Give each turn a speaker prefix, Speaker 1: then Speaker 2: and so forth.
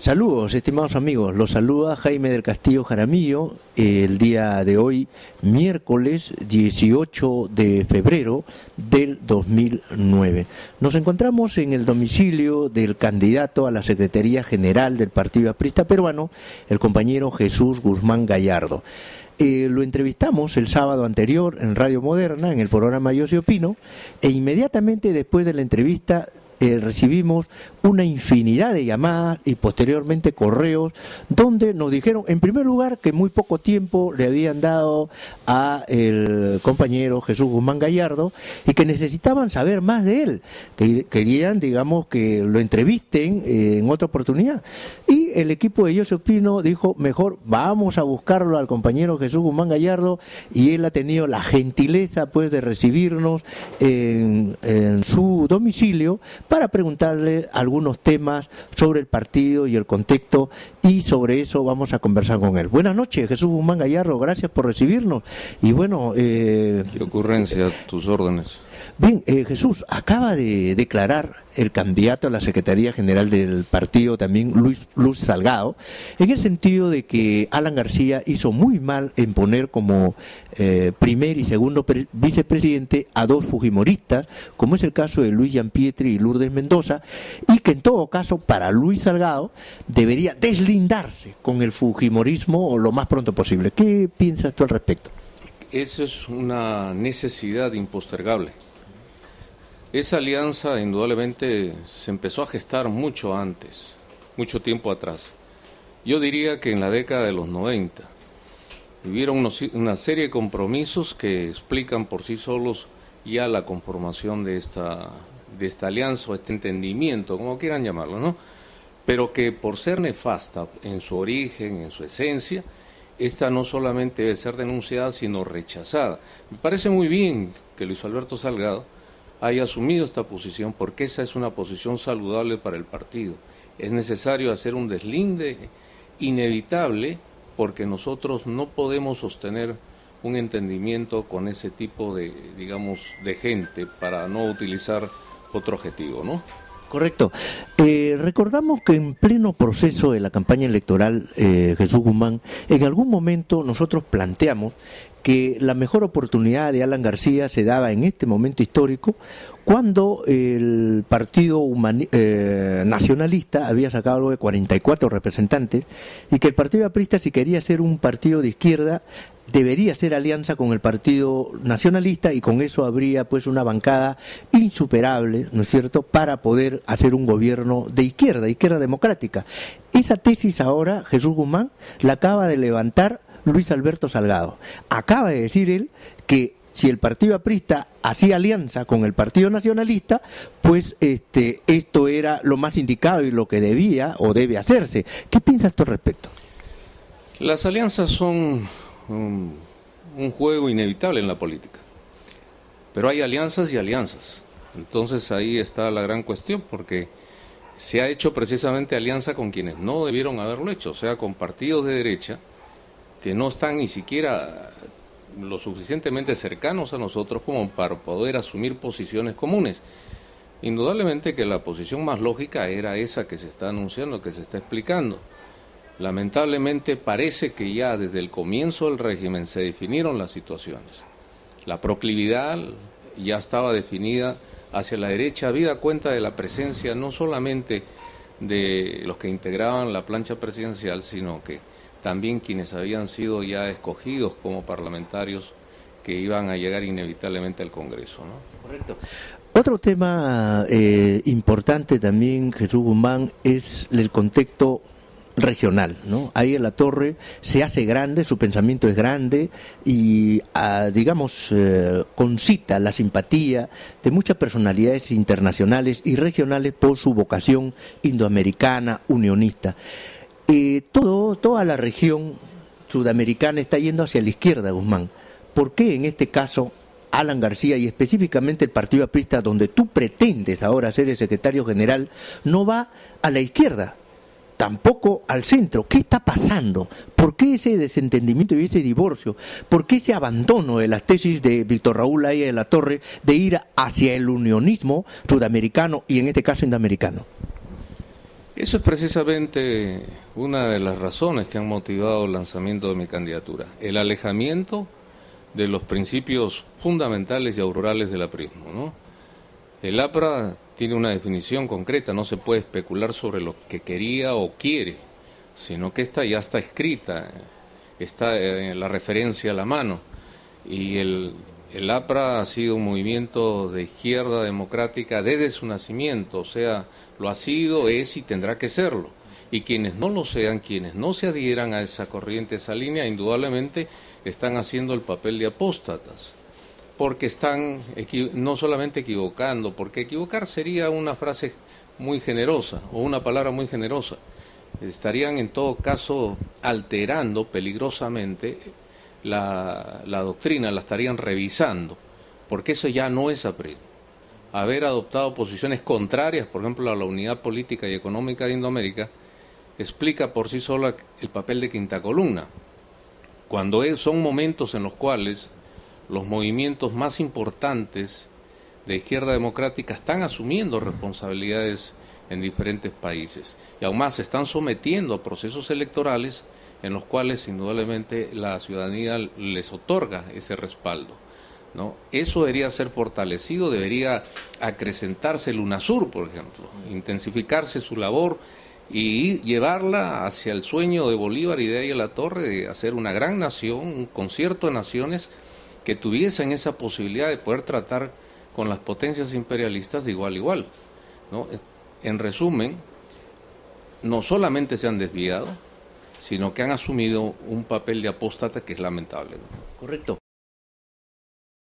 Speaker 1: Saludos, estimados amigos. Los saluda Jaime del Castillo Jaramillo el día de hoy, miércoles 18 de febrero del 2009. Nos encontramos en el domicilio del candidato a la Secretaría General del Partido Aprista Peruano, el compañero Jesús Guzmán Gallardo. Lo entrevistamos el sábado anterior en Radio Moderna, en el programa Yo Sí Opino, e inmediatamente después de la entrevista recibimos una infinidad de llamadas y posteriormente correos donde nos dijeron, en primer lugar, que muy poco tiempo le habían dado a el compañero Jesús Guzmán Gallardo y que necesitaban saber más de él, que querían, digamos, que lo entrevisten en otra oportunidad. Y el equipo de Yo Sí Opino dijo, mejor vamos a buscarlo al compañero Jesús Guzmán Gallardo, y él ha tenido la gentileza pues de recibirnos en su domicilio para preguntarle algunos temas sobre el partido y el contexto, y sobre eso vamos a conversar con él. Buenas noches, Jesús Guzmán Gallardo, gracias por recibirnos. Y bueno... ¿Qué
Speaker 2: ocurrencia? Tus órdenes.
Speaker 1: Bien, Jesús, acaba de declarar el candidato a la Secretaría General del partido, también Luis Salgado, en el sentido de que Alan García hizo muy mal en poner como primer y segundo vicepresidente a dos fujimoristas, como es el caso de Luis Gianpietri y Lourdes Mendoza, y que en todo caso para Luis Salgado debería deslindarse con el fujimorismo lo más pronto posible. ¿Qué piensas tú al respecto?
Speaker 2: Eso es una necesidad impostergable. Esa alianza indudablemente se empezó a gestar mucho antes, mucho tiempo atrás. Yo diría que en la década de los 90 hubieron una serie de compromisos que explican por sí solos ya la conformación de esta alianza o este entendimiento, como quieran llamarlo, ¿no? Pero que por ser nefasta en su origen, en su esencia, esta no solamente debe ser denunciada, sino rechazada. Me parece muy bien que Luis Alberto Salgado haya asumido esta posición, porque esa es una posición saludable para el partido. Es necesario hacer un deslinde inevitable, porque nosotros no podemos sostener un entendimiento con ese tipo de, digamos, de gente, para no utilizar otro adjetivo, ¿no?
Speaker 1: Correcto. Recordamos que en pleno proceso de la campaña electoral, Jesús Guzmán, en algún momento nosotros planteamos que la mejor oportunidad de Alan García se daba en este momento histórico cuando el Partido Nacionalista había sacado algo de 44 representantes, y que el Partido Aprista, si quería ser un partido de izquierda, debería hacer alianza con el Partido Nacionalista, y con eso habría pues una bancada insuperable, ¿no es cierto?, para poder hacer un gobierno de izquierda democrática. Esa tesis ahora Jesús Guzmán la acaba de levantar Luis Alberto Salgado. Acaba de decir él que si el Partido Aprista hacía alianza con el Partido Nacionalista, pues esto era lo más indicado y lo que debía o debe hacerse. ¿Qué piensas tú al respecto?
Speaker 2: Las alianzas son un juego inevitable en la política, pero hay alianzas y alianzas. Entonces ahí está la gran cuestión, porque se ha hecho precisamente alianza con quienes no debieron haberlo hecho, o sea, con partidos de derecha que no están ni siquiera lo suficientemente cercanos a nosotros como para poder asumir posiciones comunes. Indudablemente que la posición más lógica era esa que se está anunciando, que se está explicando. Lamentablemente parece que ya desde el comienzo del régimen se definieron las situaciones. La proclividad ya estaba definida hacia la derecha, habida cuenta de la presencia no solamente de los que integraban la plancha presidencial, sino que también quienes habían sido ya escogidos como parlamentarios que iban a llegar inevitablemente al Congreso, ¿no?
Speaker 1: Correcto. Otro tema importante también, Jesús Guzmán, es el contexto regional, ¿no? Ahí en La Torre se hace grande, su pensamiento es grande y, digamos, concita la simpatía de muchas personalidades internacionales y regionales por su vocación indoamericana, unionista. Toda la región sudamericana está yendo hacia la izquierda, Guzmán. ¿Por qué en este caso Alan García y específicamente el Partido Aprista, donde tú pretendes ahora ser el secretario general, no va a la izquierda, tampoco al centro? ¿Qué está pasando? ¿Por qué ese desentendimiento y ese divorcio? ¿Por qué ese abandono de las tesis de Víctor Raúl Haya de la Torre de ir hacia el unionismo sudamericano y en este caso indoamericano?
Speaker 2: Eso es precisamente una de las razones que han motivado el lanzamiento de mi candidatura, el alejamiento de los principios fundamentales y aurorales del aprismo, ¿no? El APRA tiene una definición concreta, no se puede especular sobre lo que quería o quiere, sino que esta ya está escrita, está en la referencia a la mano, y el APRA ha sido un movimiento de izquierda democrática desde su nacimiento, o sea, lo ha sido, es y tendrá que serlo. Y quienes no lo sean, quienes no se adhieran a esa corriente, esa línea, indudablemente están haciendo el papel de apóstatas, porque están no solamente equivocando, porque equivocar sería una frase muy generosa o una palabra muy generosa, estarían en todo caso alterando peligrosamente la doctrina, la estarían revisando, porque eso ya no es aprismo. Haber adoptado posiciones contrarias, por ejemplo, a la unidad política y económica de Indoamérica, explica por sí sola el papel de quinta columna. Cuando son momentos en los cuales los movimientos más importantes de izquierda democrática están asumiendo responsabilidades en diferentes países y aún más se están sometiendo a procesos electorales en los cuales indudablemente la ciudadanía les otorga ese respaldo, ¿no? Eso debería ser fortalecido, debería acrecentarse el UNASUR, por ejemplo, intensificarse su labor y llevarla hacia el sueño de Bolívar y de ahí a la Torre de hacer una gran nación, un concierto de naciones que tuviesen esa posibilidad de poder tratar con las potencias imperialistas de igual a igual, ¿no? En resumen, no solamente se han desviado, sino que han asumido un papel de apóstata que es lamentable, ¿no?
Speaker 1: Correcto.